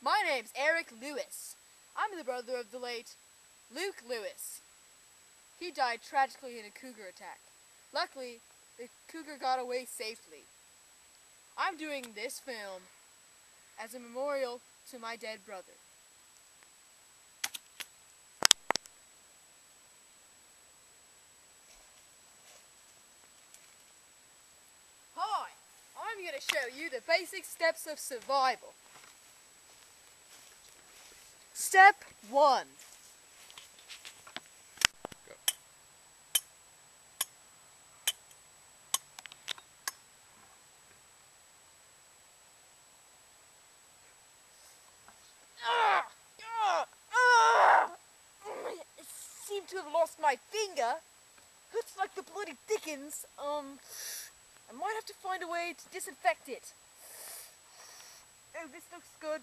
My name's Eric Lewis. I'm the brother of the late Luke Lewis. He died tragically in a cougar attack. Luckily, the cougar got away safely. I'm doing this film as a memorial to my dead brother. Hi, I'm going to show you the basic steps of survival. Step 1. I seem to have lost my finger. Hurts like the bloody dickens. I might have to find a way to disinfect it. Oh, this looks good.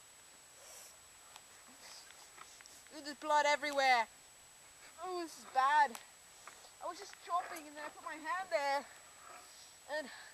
Ooh, there's blood everywhere. Oh, this is bad. I was just chopping and then I put my hand there and